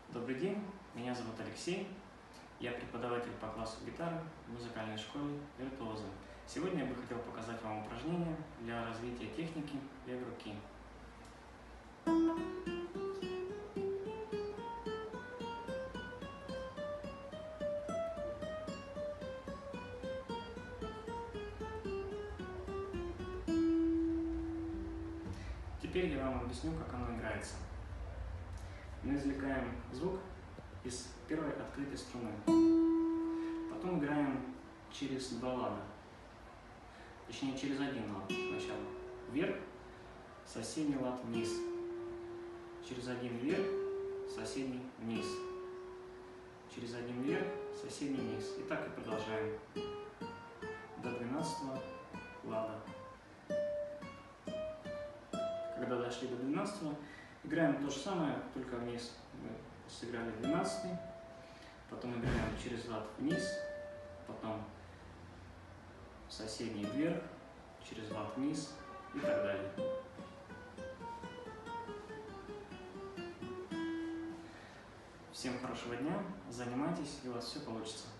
Добрый день, меня зовут Алексей, я преподаватель по классу гитары в музыкальной школе «Виртуозы». Сегодня я бы хотел показать вам упражнение для развития техники левой руки. Теперь я вам объясню, как оно играется. Мы извлекаем звук из первой открытой струны. Потом играем через два лада. Точнее, через один лад сначала. Вверх, соседний лад вниз. Через один вверх, соседний вниз. Через один вверх, соседний вниз. И так и продолжаем до 12-го лада. Когда дошли до 12-го, играем то же самое, только вниз. Мы сыграли 12-й, потом играем через лад вниз, потом соседний вверх, через лад вниз и так далее. Всем хорошего дня, занимайтесь, и у вас все получится.